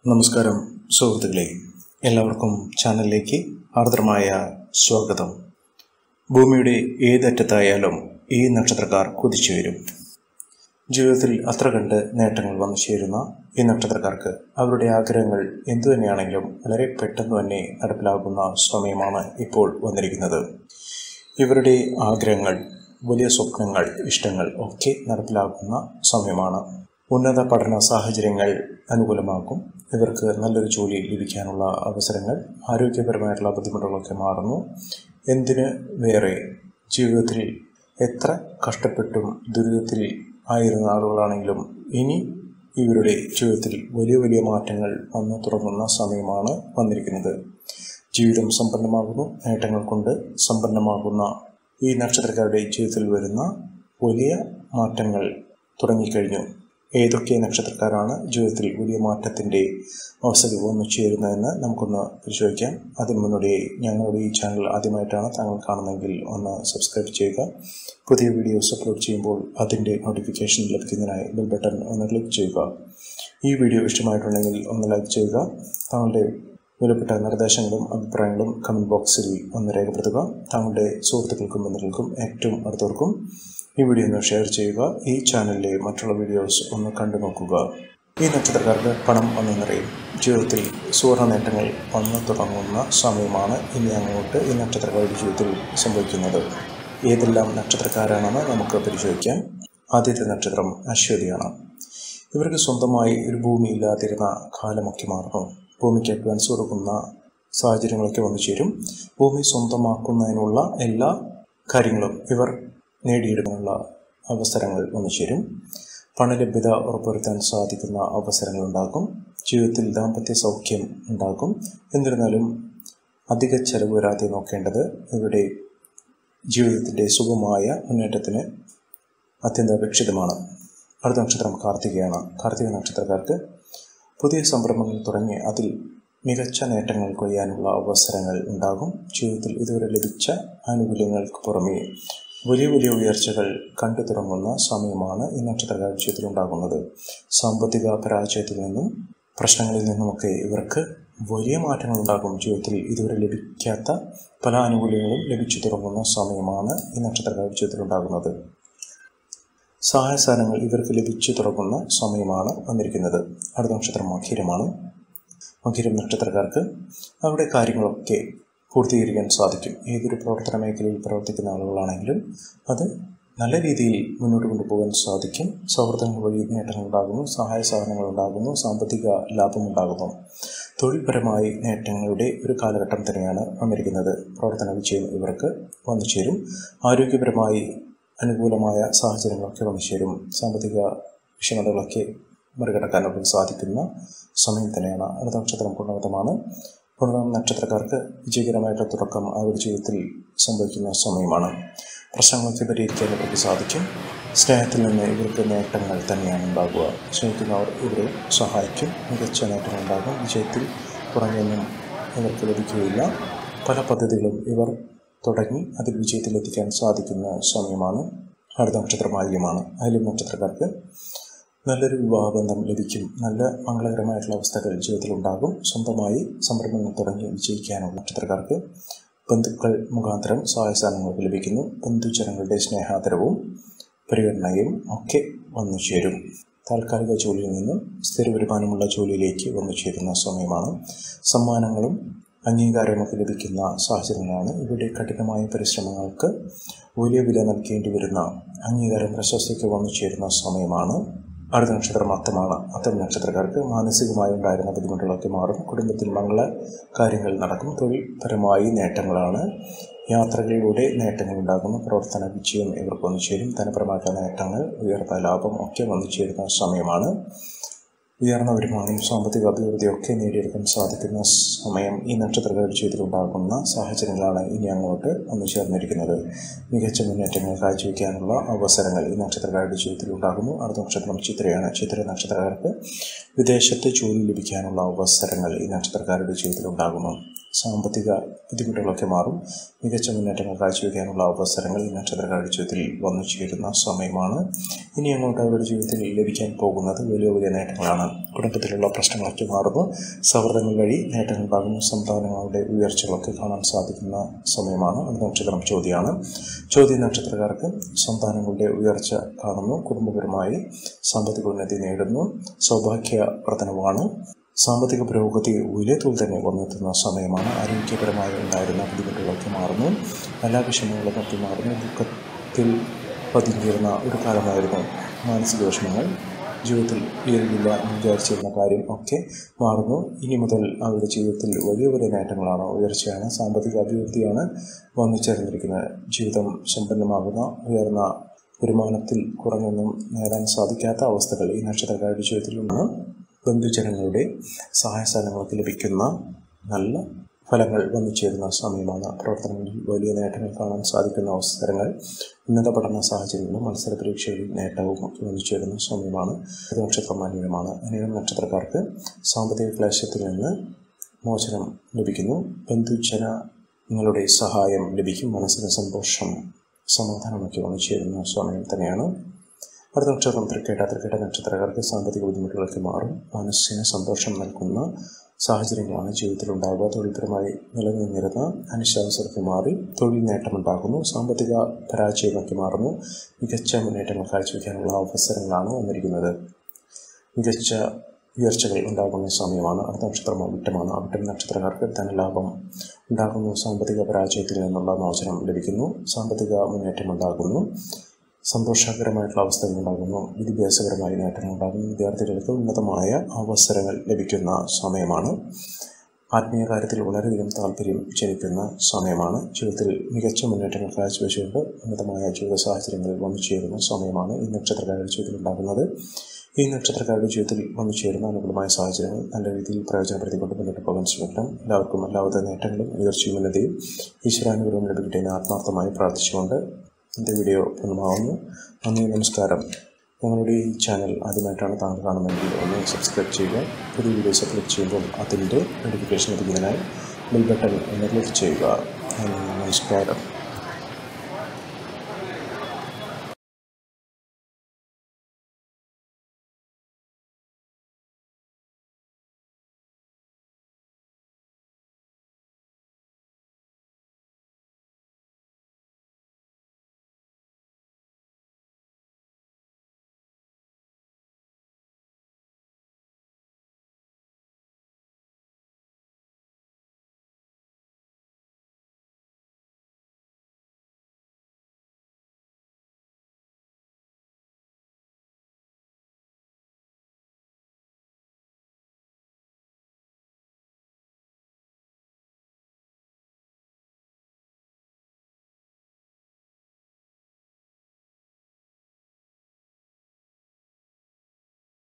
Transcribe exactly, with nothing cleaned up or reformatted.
നമസ്കാരം സുഹൃത്തുക്കളെ, എല്ലാവർക്കും ചാനലിലേക്ക് ആർദ്രമായ സ്വാഗതം. ഭൂമിയുടെ ഏതറ്റത്തായാലും ഈ നക്ഷത്രക്കാർ കുതിച്ചുയരും. ജീവിതത്തിൽ അത്ര കണ്ട് നേട്ടങ്ങൾ വന്നു ചേരുന്ന ഈ നക്ഷത്രക്കാർക്ക് അവരുടെ ആഗ്രഹങ്ങൾ എന്തുതന്നെയാണെങ്കിലും വളരെ പെട്ടെന്ന് തന്നെ നടപ്പിലാകുന്ന സമയമാണ് ഇപ്പോൾ വന്നിരിക്കുന്നത്. ഇവരുടെ ആഗ്രഹങ്ങൾ, വലിയ സ്വപ്നങ്ങൾ, ഇഷ്ടങ്ങൾ ഒക്കെ നടപ്പിലാക്കുന്ന സമയമാണ്. ഉന്നത പഠന സാഹചര്യങ്ങൾ അനുകൂലമാക്കും. ഇവർക്ക് നല്ലൊരു ജോലി ലഭിക്കാനുള്ള അവസരങ്ങൾ, ആരോഗ്യപരമായിട്ടുള്ള ബുദ്ധിമുട്ടുകളൊക്കെ മാറുന്നു. എന്തിന് വേറെ, ജീവിതത്തിൽ എത്ര കഷ്ടപ്പെട്ടും ദുരിതത്തിൽ ആയിരുന്ന ആളുകളാണെങ്കിലും ഇനി ഇവരുടെ ജീവിതത്തിൽ വലിയ വലിയ മാറ്റങ്ങൾ വന്നു തുടങ്ങുന്ന സമയമാണ് വന്നിരിക്കുന്നത്. ജീവിതം സമ്പന്നമാകുന്നു. നേട്ടങ്ങൾ കൊണ്ട് സമ്പന്നമാകുന്ന ഈ നക്ഷത്രക്കാരുടെ ജീവിതത്തിൽ വരുന്ന വലിയ മാറ്റങ്ങൾ തുടങ്ങിക്കഴിഞ്ഞു. ഏതൊക്കെ നക്ഷത്രക്കാരാണ് ജീവിതത്തിൽ വലിയ മാറ്റത്തിൻ്റെ അവസരം വന്നു ചേരുന്നതെന്ന് നമുക്കൊന്ന് പരിശോധിക്കാം. അതിന് മുന്നോടിയായി ഞങ്ങളുടെ ഈ ചാനൽ ആദ്യമായിട്ടാണ് താങ്കൾ കാണുന്നതെങ്കിൽ ഒന്ന് സബ്സ്ക്രൈബ് ചെയ്യുക. പുതിയ വീഡിയോസ് അപ്ലോഡ് ചെയ്യുമ്പോൾ അതിൻ്റെ നോട്ടിഫിക്കേഷൻ ലഭിക്കുന്നതിനായി ബെൽ ബട്ടൺ ഒന്ന് ക്ലിക്ക് ചെയ്യുക. ഈ വീഡിയോ ഇഷ്ടമായിട്ടുണ്ടെങ്കിൽ ഒന്ന് ലൈക്ക് ചെയ്യുക. താങ്കളുടെ വിലപ്പെട്ട നിർദ്ദേശങ്ങളും അഭിപ്രായങ്ങളും കമൻറ്റ് ബോക്സിൽ ഒന്ന് രേഖപ്പെടുത്തുക. താങ്കളുടെ സുഹൃത്തുക്കൾക്കും ബന്ധുക്കൾക്കും ഏറ്റവും അടുത്തവർക്കും ഈ വീഡിയോ ഒന്ന് ഷെയർ ചെയ്യുക. ഈ ചാനലിലെ മറ്റുള്ള വീഡിയോസ് ഒന്ന് കണ്ടു നോക്കുക. ഈ നക്ഷത്രക്കാർക്ക് പണം വന്നു നിറയും. ജീവിതത്തിൽ സുവർണ നേട്ടങ്ങൾ വന്നു തുടങ്ങുന്ന സമയമാണ് ഇനി അങ്ങോട്ട് ഈ നക്ഷത്രക്കാരുടെ ജീവിതത്തിൽ സംഭവിക്കുന്നത്. ഏതെല്ലാം നക്ഷത്രക്കാരാണെന്ന് നമുക്ക് പരിശോധിക്കാം. ആദ്യത്തെ നക്ഷത്രം അശ്വതിയാണ്. ഇവർക്ക് സ്വന്തമായി ഒരു ഭൂമി ഇല്ലാതിരുന്ന കാലമൊക്കെ മാറുന്നു. ഭൂമിക്ക് അഡ്വാൻസ് കൊടുക്കുന്ന സാഹചര്യങ്ങളൊക്കെ വന്നു ചേരും. ഭൂമി സ്വന്തമാക്കുന്നതിനുള്ള എല്ലാ കാര്യങ്ങളും ഇവർ നേടിയെടുക്കാനുള്ള അവസരങ്ങൾ വന്നു ചേരും. പണലഭ്യത ഉറപ്പുവരുത്താൻ സാധിക്കുന്ന അവസരങ്ങൾ ഉണ്ടാകും. ജീവിതത്തിൽ ദാമ്പത്യ സൗഖ്യം ഉണ്ടാകും. എന്നിരുന്നാലും അധിക ചെലവ് വരാതെ നോക്കേണ്ടത് ഇവരുടെ ജീവിതത്തിൻ്റെ സുഗമമായ മുന്നേറ്റത്തിന് അത്യന്താപേക്ഷിതമാണ്. അടുത്ത നക്ഷത്രം കാർത്തികയാണ്. കാർത്തിക നക്ഷത്രക്കാർക്ക് പുതിയ സംരംഭങ്ങൾ തുടങ്ങി അതിൽ മികച്ച നേട്ടങ്ങൾ കൊയ്യാനുള്ള അവസരങ്ങൾ ഉണ്ടാകും. ജീവിതത്തിൽ ഇതുവരെ ലഭിച്ച ആനുകൂല്യങ്ങൾക്ക് പുറമേ വലിയ വലിയ ഉയർച്ചകൾ കണ്ടു തുടങ്ങുന്ന സമയമാണ് ഈ നക്ഷത്രക്കാരുടെ ജീവിതത്തിൽ ഉണ്ടാകുന്നത്. സാമ്പത്തിക പരാജയത്തിൽ നിന്നും പ്രശ്നങ്ങളിൽ നിന്നുമൊക്കെ ഇവർക്ക് വലിയ മാറ്റങ്ങൾ ഉണ്ടാകും. ജീവിതത്തിൽ ഇതുവരെ ലഭിക്കാത്ത പല ആനുകൂല്യങ്ങളും ലഭിച്ചു തുടങ്ങുന്ന സമയമാണ് ഈ നക്ഷത്രക്കാരുടെ ജീവിതത്തിൽ ഉണ്ടാകുന്നത്. സഹായ സാധനങ്ങൾ ഇവർക്ക് ലഭിച്ചു തുടങ്ങുന്ന സമയമാണ് വന്നിരിക്കുന്നത്. അടുത്ത നക്ഷത്രം മകീരമാണ്. മകീരം നക്ഷത്രക്കാർക്ക് അവരുടെ കാര്യങ്ങളൊക്കെ പൂർത്തീകരിക്കാൻ സാധിക്കും. ഏതൊരു പ്രവർത്തന മേഖലയിൽ പ്രവർത്തിക്കുന്ന ആളുകളാണെങ്കിലും അത് നല്ല രീതിയിൽ മുന്നോട്ട് കൊണ്ടുപോകാൻ സാധിക്കും. സൗഹൃദങ്ങൾ വഴി നേട്ടങ്ങൾ ഉണ്ടാകുന്നു. സഹായ സാധനങ്ങൾ ഉണ്ടാകുന്നു. സാമ്പത്തിക ലാഭമുണ്ടാകുന്നു. തൊഴിൽപരമായി നേട്ടങ്ങളുടെ ഒരു കാലഘട്ടം തന്നെയാണ് വന്നിരിക്കുന്നത്. പ്രവർത്തന വിജയം ഇവർക്ക് വന്നു ചേരും. ആരോഗ്യപരമായി അനുകൂലമായ സാഹചര്യങ്ങളൊക്കെ വന്നു ചേരും. സാമ്പത്തിക വിഷമതകളൊക്കെ മറികടക്കാനൊക്കെ സാധിക്കുന്ന സമയം തന്നെയാണ്. അടുത്ത നക്ഷത്രം പുണർതമാണ്. പുണർതം നക്ഷത്രക്കാർക്ക് വിജയകരമായിട്ടുള്ള തുടക്കം അവരുടെ ജീവിതത്തിൽ സംഭവിക്കുന്ന സമയമാണ്. പ്രശ്നങ്ങളൊക്കെ പരിഹരിക്കാൻ ഇവർക്ക് സാധിക്കും. സ്നേഹത്തിൽ നിന്ന് ഇവർക്ക് നേട്ടങ്ങൾ തന്നെയാണ് ഉണ്ടാകുക. സ്നേഹിക്കുന്നവർ ഇവരെ സഹായിക്കും. മികച്ച നേട്ടങ്ങൾ ഉണ്ടാകും. വിജയത്തിൽ കുറഞ്ഞൊന്നും ഇവർക്ക് ലഭിക്കുകയില്ല. പല പദ്ധതികളും ഇവർ തുടങ്ങി അതിൽ വിജയത്തിലെത്തിക്കാൻ സാധിക്കുന്ന സമയമാണ്. അടുത്ത നക്ഷത്രം ആയില്യമാണ്. ആയില്യം നക്ഷത്രക്കാർക്ക് നല്ലൊരു വിവാഹബന്ധം ലഭിക്കും. നല്ല മംഗളകരമായിട്ടുള്ള അവസ്ഥകൾ ജീവിതത്തിൽ ഉണ്ടാകും. സ്വന്തമായി സംരംഭങ്ങൾ തുടങ്ങി വിജയിക്കാനുള്ള നക്ഷത്രക്കാർക്ക് ബന്ധുക്കൾ മുഖാന്തരം സഹായസാധനങ്ങൾക്ക് ലഭിക്കുന്നു. ബന്ധുജനങ്ങളുടെ സ്നേഹാദരവും പരിഗണനയും ഒക്കെ വന്നു ചേരും. താൽക്കാലിക ജോലിയിൽ നിന്നും സ്ഥിര വരുമാനമുള്ള ജോലിയിലേക്ക് വന്നു ചേരുന്ന സമയമാണ്. സമ്മാനങ്ങളും അംഗീകാരമൊക്കെ ലഭിക്കുന്ന സാഹചര്യങ്ങളാണ്. ഇവരുടെ കഠിനമായ പരിശ്രമങ്ങൾക്ക് വലിയ വില നൽകേണ്ടി വരുന്ന അംഗീകാരം പ്രശസ്തിക്ക് വന്നു ചേരുന്ന സമയമാണ്. അടുത്ത നക്ഷത്രം അത്തമാണ്. അത്തം നക്ഷത്രക്കാർക്ക് മാനസികമായി ഉണ്ടായിരുന്ന ബുദ്ധിമുട്ടുകളൊക്കെ മാറും. കുടുംബത്തിൽ മംഗള കാര്യങ്ങൾ നടക്കും. തൊഴിൽപരമായി നേട്ടങ്ങളാണ്. യാത്രകളിലൂടെ നേട്ടങ്ങൾ ഉണ്ടാകുന്നു. പ്രവർത്തന വിജയം ഇവർക്ക് വന്നു ചേരും. ധനപരമായിട്ടുള്ള നേട്ടങ്ങൾ, ഉയർന്ന ലാഭം ഒക്കെ വന്നു ചേരുന്ന സമയമാണ്. ഉയർന്ന വരുമാനം, സാമ്പത്തിക അഭിവൃദ്ധിയൊക്കെ നേടിയെടുക്കാൻ സാധിക്കുന്ന സമയം ഈ നക്ഷത്രക്കാരുടെ ജീവിതത്തിൽ ഉണ്ടാകുന്ന സാഹചര്യങ്ങളാണ് ഇനി അങ്ങോട്ട് വന്നു ചേർന്നിരിക്കുന്നത്. മികച്ച മുന്നേറ്റങ്ങൾ കാഴ്ചവെക്കാനുള്ള അവസരങ്ങൾ ഈ നക്ഷത്രക്കാരുടെ ജീവിതത്തിൽ ഉണ്ടാകുന്നു. അടുത്ത നക്ഷത്രം ചിത്രയാണ്. ചിത്ര നക്ഷത്രക്കാർക്ക് വിദേശത്ത് ജോലി ലഭിക്കാനുള്ള അവസരങ്ങൾ ഈ നക്ഷത്രക്കാരുടെ ജീവിതത്തിൽ ഉണ്ടാകുന്നു. സാമ്പത്തിക ബുദ്ധിമുട്ടുകളൊക്കെ മാറും. മികച്ച മുന്നേറ്റങ്ങൾ കാഴ്ചവെക്കാനുള്ള അവസരങ്ങൾ ഈ നക്ഷത്രക്കാരുടെ ജീവിതത്തിൽ വന്നു ചേരുന്ന സമയമാണ്. ഇനി അങ്ങോട്ട് അവരുടെ ജീവിതത്തിൽ ലഭിക്കാൻ പോകുന്നത് വലിയ വലിയ നേട്ടങ്ങളാണ്. കുടുംബത്തിലുള്ള പ്രശ്നങ്ങളൊക്കെ മാറുന്നു. സൗഹൃദങ്ങൾ വഴി നേട്ടങ്ങളുണ്ടാകുന്നു. സന്താനങ്ങളുടെ ഉയർച്ചകളൊക്കെ കാണാൻ സാധിക്കുന്ന സമയമാണ്. അടുത്ത നക്ഷത്രം ചോദ്യമാണ്. ചോദ്യ നക്ഷത്രക്കാർക്ക് സന്താനങ്ങളുടെ ഉയർച്ച കാണുന്നു. കുടുംബപരമായി സാമ്പത്തിക ഉന്നതി നേടുന്നു. സൗഭാഗ്യ വർധനവാണ്. സാമ്പത്തിക പുരോഗതി വലിയ തോതിൽ തന്നെ വന്നെത്തുന്ന സമയമാണ്. ആരോഗ്യപരമായി ഉണ്ടായിരുന്ന ബുദ്ധിമുട്ടുകളൊക്കെ മാറുന്നു. എല്ലാ വിഷമങ്ങളും ഒക്കെ മാറുന്നു. ദുഃഖത്തിൽ പതിഞ്ഞിരുന്ന ഒരു കാലമായിരുന്നു മാനസിക വിഷമങ്ങൾ. ജീവിതത്തിൽ ഉയരുന്നില്ല എന്ന് വിചാരിച്ചിരുന്ന കാര്യം ഒക്കെ മാറുന്നു. ഇനി മുതൽ അവരുടെ ജീവിതത്തിൽ വലിയ വലിയ നേട്ടങ്ങളാണ്, ഉയർച്ചയാണ്, സാമ്പത്തിക അഭിവൃദ്ധിയാണ് വന്നു ചേർന്നിരിക്കുന്നത്. ജീവിതം സമ്പന്നമാകുന്ന, ഉയർന്ന വരുമാനത്തിൽ കുറഞ്ഞൊന്നും നേടാൻ സാധിക്കാത്ത അവസ്ഥകൾ ഈ നക്ഷത്രക്കാരുടെ ജീവിതത്തിലുണ്ട്. ബന്ധുജനങ്ങളുടെ സഹായസഹനങ്ങൾക്ക് ലഭിക്കുന്ന നല്ല ഫലങ്ങൾ വന്നു ചേരുന്ന സമയമാണ്. പ്രവർത്തനങ്ങളിൽ വലിയ നേട്ടങ്ങൾ കാണാൻ സാധിക്കുന്ന അവസരങ്ങൾ, ഉന്നത പഠന സാഹചര്യങ്ങളും മത്സര പരീക്ഷകളിൽ നേട്ടവും ഒക്കെ വന്നു ചേരുന്ന സമയമാണ്. ഇത് നക്ഷത്രം അനിഴമാണ്. അനിഴം നക്ഷത്രക്കാർക്ക് സാമ്പത്തിക ക്ലേശത്തിൽ നിന്ന് മോചനം ലഭിക്കുന്നു. ബന്ധുജനങ്ങളുടെ സഹായം ലഭിക്കും. മനസ്സിന് സന്തോഷം, സമാധാനമൊക്കെ വന്നു ചേരുന്ന സമയം തന്നെയാണ്. അടുത്ത നക്ഷത്രം തൃക്കേട്ട. തൃക്കേട്ട നക്ഷത്രക്കാർക്ക് സാമ്പത്തിക ബുദ്ധിമുട്ടുകളൊക്കെ മാറും. മനസ്സിന് സന്തോഷം നൽകുന്ന സാഹചര്യങ്ങളാണ് ജീവിതത്തിലുണ്ടാകുക. തൊഴിൽപരമായി നിലനിന്നിരുന്ന അനിശ്ചിതാവസ്ഥയൊക്കെ മാറി തൊഴിൽ നേട്ടമുണ്ടാകുന്നു. സാമ്പത്തിക പരാജയമൊക്കെ മാറുന്നു. മികച്ച മുന്നേറ്റങ്ങൾ കാഴ്ചവെക്കാനുള്ള അവസരങ്ങളാണ് വന്നിരിക്കുന്നത്. മികച്ച ഉയർച്ചകൾ ഉണ്ടാകുന്ന സമയമാണ്. അടുത്ത നക്ഷത്രം അവിട്ടമാണ്. അവിട്ടം നക്ഷത്രക്കാർക്ക് ധനലാഭം ഉണ്ടാകുന്നു. സാമ്പത്തിക പരാജയത്തിൽ നിന്നുള്ള മോചനം ലഭിക്കുന്നു. സാമ്പത്തിക മുന്നേറ്റം ഉണ്ടാകുന്നു. സന്തോഷകരമായിട്ടുള്ള അവസ്ഥകൾ ഉണ്ടാകുന്നു. വിദ്യാഭ്യാസപരമായ നേട്ടങ്ങൾ ഉണ്ടാകുന്നു. വിദ്യാർത്ഥികൾക്ക് ഉന്നതമായ അവസരങ്ങൾ ലഭിക്കുന്ന സമയമാണ്. ആത്മീയ കാര്യത്തിൽ വളരെയധികം താല്പര്യം ജനിക്കുന്ന സമയമാണ്. ജീവിതത്തിൽ മികച്ച മുന്നേറ്റങ്ങൾ കാഴ്ചവെച്ചുകൊണ്ട് ഉന്നതമായ ജീവിത സാഹചര്യങ്ങളിൽ വന്നു ചേരുന്ന സമയമാണ് ഈ നക്ഷത്രക്കാരുടെ ജീവിതത്തിൽ ഉണ്ടാകുന്നത്. ഈ നക്ഷത്രക്കാരുടെ ജീവിതത്തിൽ വന്നു ചേരുന്ന അനുകൂലമായ സാഹചര്യങ്ങൾ നല്ല രീതിയിൽ പ്രയോജനപ്പെടുത്തിക്കൊണ്ട് മുന്നോട്ട് പോകാൻ ശ്രമിക്കണം. എല്ലാവർക്കും എല്ലാവിധ നേട്ടങ്ങളും ഉയർച്ചയും ഉന്നതിയും ഈശ്വരാനുഗ്രഹം ലഭിക്കട്ടെ എന്ന് ആത്മാർത്ഥമായി പ്രാർത്ഥിച്ചുകൊണ്ട് എൻ്റെ വീഡിയോ പൂർണ്ണമാവുന്നു. നന്ദി, നമസ്കാരം. ഞങ്ങളുടെ ഈ ചാനൽ ആദ്യമായിട്ടാണ് താങ്കൾ കാണുന്നതെങ്കിൽ ഒന്ന് സബ്സ്ക്രൈബ് ചെയ്യുക. പുതിയ വീഡിയോസ് അപ്ലോഡ് ചെയ്യുമ്പോൾ അതിൻ്റെ നോട്ടിഫിക്കേഷൻ ലഭിക്കുന്നതിനായി ബെൽ ബട്ടൺ ഒന്ന് ക്ലിക്ക് ചെയ്യുക. നന്ദി, നമസ്കാരം.